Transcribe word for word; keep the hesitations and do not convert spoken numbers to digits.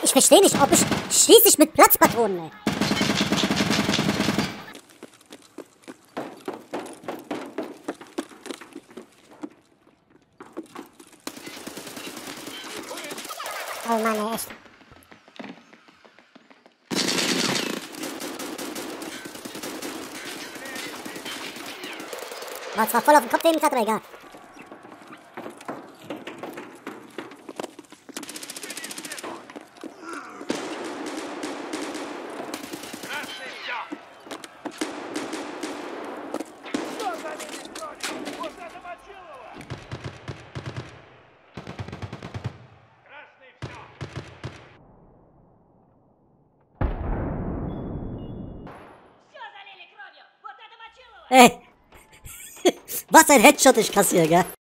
ich verstehe nicht, ob ich schieße ich mit Platzpatronen, ey. Oh Mann, ey, echt. War zwar voll auf den Kopf, den ich hatte, aber egal. Ey, was ein Headshot ich kassiere, gell?